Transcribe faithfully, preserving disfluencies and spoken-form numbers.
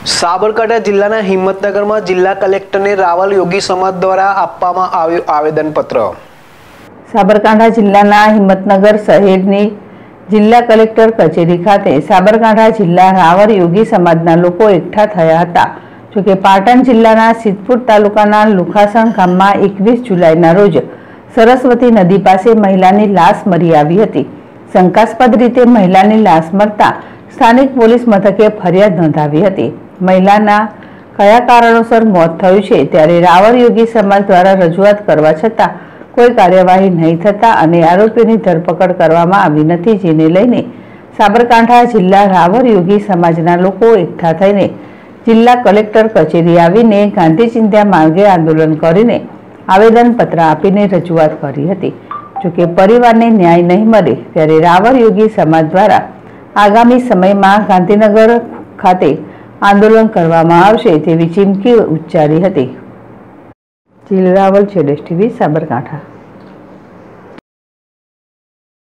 સાબરકાંઠા જિલ્લાના હિંમતનગરમાં જિલ્લા કલેક્ટરને રાવલ યોગી સમાજ દ્વારા આપવામાં આવ્યું આવેદનપત્ર। સાબરકાંઠા જિલ્લાના હિંમતનગર શહેરની જિલ્લા કલેક્ટર કચેરી ખાતે સાબરકાંઠા જિલ્લા રાવલ યોગી સમાજના લોકો એકઠા થયા હતા। જોકે પાટણ જિલ્લાના સિદ્ધપુર તાલુકાના લુખાસણ ગામમાં એકવીસ જુલાઈના રોજ સરસ્વતી નદી પાસે મહિલાની લાશ મળી આવી હતી। શંકાસ્પદ રીતે મહિલાની લાશ મળતા સ્થાનિક પોલીસ મથકે ફરિયાદ નોંધાવી હતી। મહિલાના કયા કારણોસર મોત થયું છે ત્યારે રાવલ યોગી સમાજ દ્વારા રજૂઆત કરવા છતાં કોઈ કાર્યવાહી નહીં થતા અને આરોપીની ધરપકડ કરવામાં આવી નથી, જેને લઈને સાબરકાંઠા જિલ્લા રાવલ યોગી સમાજના લોકો એકઠા થઈને જિલ્લા કલેક્ટર કચેરી આવીને ગાંધી ચિંધ્યા માર્ગે આંદોલન કરીને આવેદનપત્ર આપીને રજૂઆત કરી હતી। જોકે પરિવારને ન્યાય નહીં મળે ત્યારે રાવલ યોગી સમાજ દ્વારા આગામી સમયમાં ગાંધીનગર ખાતે આંદોલન કરવામાં આવશે તેવી ચીમકી ઉચ્ચારી હતી। જીલ રાવલ, જેડેશ ટીવી, સાબરકાંઠા।